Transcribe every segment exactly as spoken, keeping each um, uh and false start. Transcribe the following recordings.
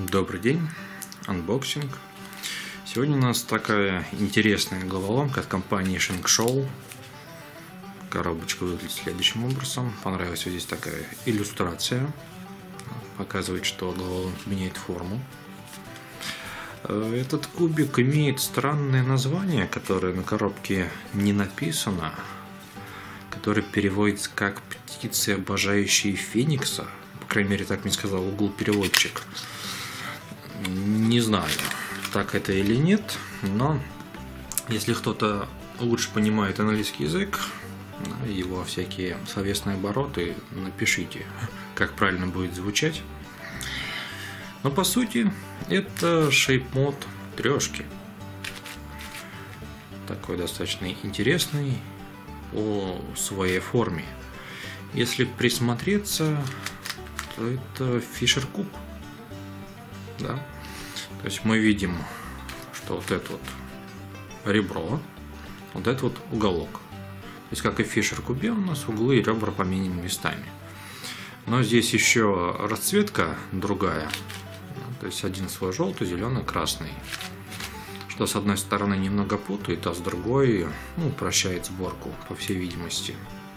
Добрый день, анбоксинг. Сегодня у нас такая интересная головоломка от компании Shengshou. Коробочка выглядит следующим образом. Понравилась вот здесь такая иллюстрация. Показывает, что головоломка меняет форму. Этот кубик имеет странное название, которое на коробке не написано, которое переводится как «птицы, обожающие Феникса». По крайней мере, так мне сказал Google переводчик. Не знаю, так это или нет, но если кто-то лучше понимает английский язык, его всякие словесные обороты, напишите, как правильно будет звучать. Но по сути это шейп-мод трешки. Такой достаточно интересный по своей форме. Если присмотреться, то это фишер-куб. Да? То есть мы видим, что вот это вот ребро, вот это вот уголок. То есть как и в фишер-кубе у нас углы и ребра поменены местами. Но здесь еще расцветка другая. То есть один слой желтый, зеленый, красный. Что с одной стороны немного путает, а с другой ну, упрощает сборку, по всей видимости.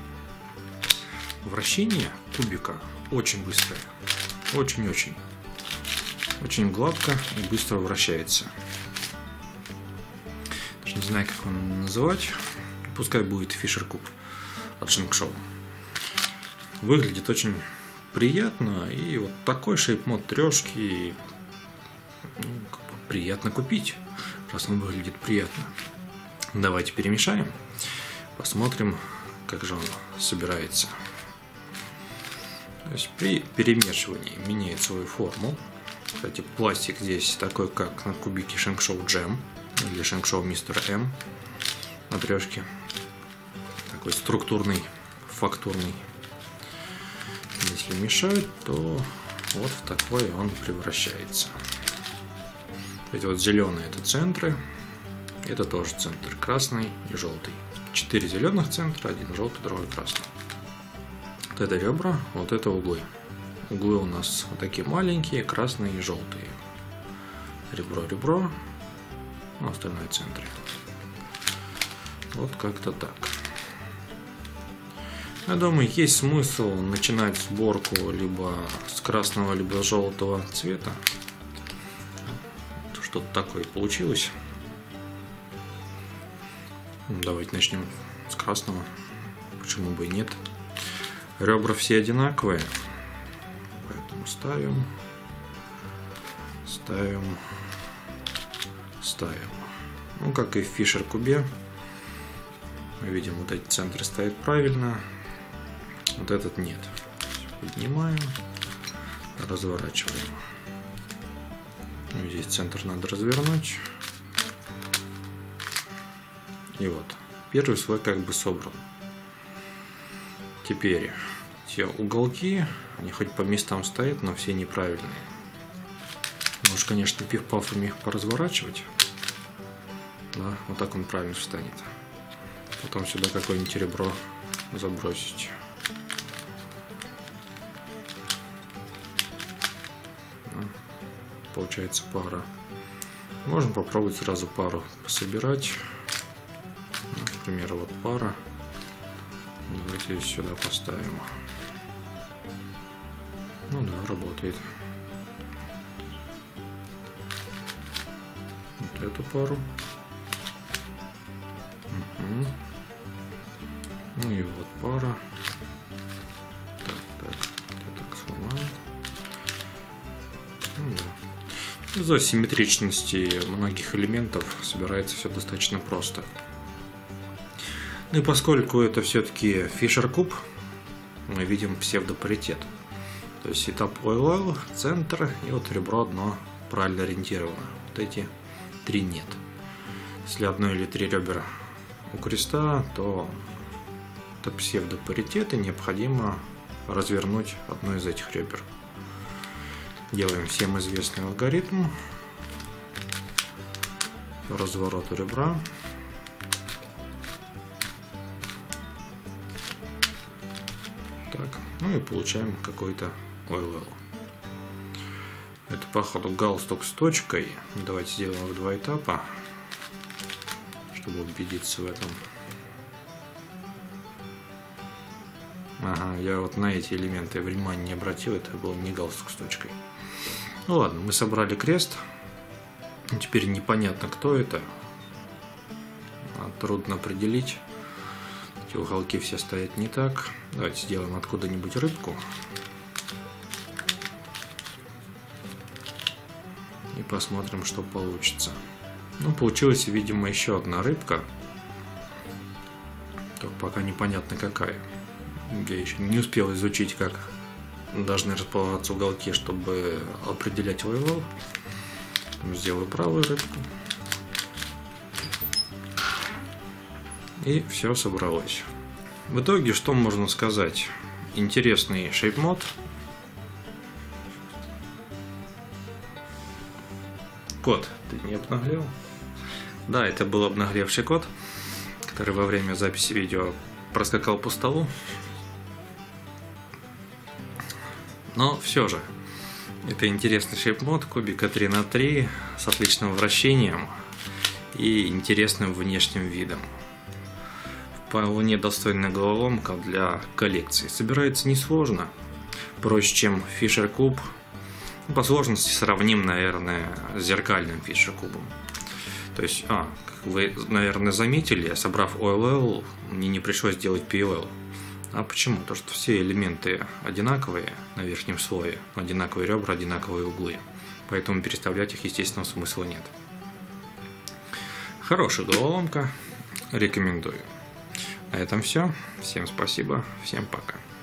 Вращение кубика очень быстрое. Очень-очень. Очень гладко и быстро вращается. Даже не знаю, как его называть. Пускай будет фишер-куб от Shengshou. Выглядит очень приятно. И вот такой шейп-мод трешки ну, приятно купить, раз он выглядит приятно. Давайте перемешаем. Посмотрим, как же он собирается. То есть при перемешивании меняет свою форму. Кстати, пластик здесь такой, как на кубике Shengshou Gem или Shengshou мистер М на трешке. Такой структурный, фактурный. Если мешать, то вот в такой он превращается. Эти вот зеленые это центры, это тоже центр, красный и желтый. Четыре зеленых центра, один желтый, другой красный. Вот это ребра, вот это углы. Углы у нас вот такие маленькие, красные и желтые. Ребро, ребро, ну, остальное центры. Вот как-то так. Я думаю, есть смысл начинать сборку либо с красного, либо с желтого цвета. Что-то такое получилось. Давайте начнем с красного. Почему бы и нет. Ребра все одинаковые. Поэтому ставим, ставим, ставим. Ну, как и в фишер-кубе. Мы видим, вот эти центры стоят правильно. Вот этот нет. Поднимаем, разворачиваем. Ну, здесь центр надо развернуть. И вот. Первый слой как бы собран. Теперь те уголки, они хоть по местам стоят, но все неправильные. Можно, конечно, пиф-пафами их поразворачивать. Да, вот так он правильно встанет. Потом сюда какое-нибудь ребро забросить. Да, получается пара. Можно попробовать сразу пару пособирать. Например, вот пара. Давайте сюда поставим. Ну да, работает. Вот эту пару. Угу. Ну и вот пара. Так, так, я так сломаю. Ну да. Из-за симметричности многих элементов собирается все достаточно просто. Ну и поскольку это все-таки фишер-куб, мы видим псевдопаритет. То есть этап эл эл, центр и вот ребро одно правильно ориентировано. Вот эти три нет. Если одно или три ребра у креста, то это псевдопаритет и необходимо развернуть одно из этих ребер. Делаем всем известный алгоритм. Разворот ребра. Так, ну и получаем какой-то эл эл. Это, походу, галстук с точкой. Давайте сделаем в два этапа, чтобы убедиться в этом. Ага, я вот на эти элементы внимания не обратил, это был не галстук с точкой. Ну ладно, мы собрали крест. Теперь непонятно, кто это. Трудно определить. Эти уголки все стоят не так. Давайте сделаем откуда-нибудь рыбку. И посмотрим, что получится. Ну, получилась, видимо, еще одна рыбка. Только пока непонятно какая. Я еще не успел изучить, как должны располагаться уголки, чтобы определять овал. Сделаю правую рыбку. И все собралось. В итоге, что можно сказать? Интересный шейп-мод. Код, ты не обнаглел? Да, это был обнагревший код, который во время записи видео проскакал по столу. Но все же, это интересный шейп-мод кубика три на три с отличным вращением и интересным внешним видом. Вполне достойная головоломка для коллекции. Собирается несложно, проще, чем фишер-куб. По сложности сравним, наверное, с зеркальным фишер-кубом. То есть, а, как вы, наверное, заметили, собрав о эл эл, мне не пришлось делать пи эл эл. А почему? То, что все элементы одинаковые на верхнем слое, одинаковые ребра, одинаковые углы. Поэтому переставлять их, естественно, смысла нет. Хорошая головоломка, рекомендую. На этом все. Всем спасибо, всем пока.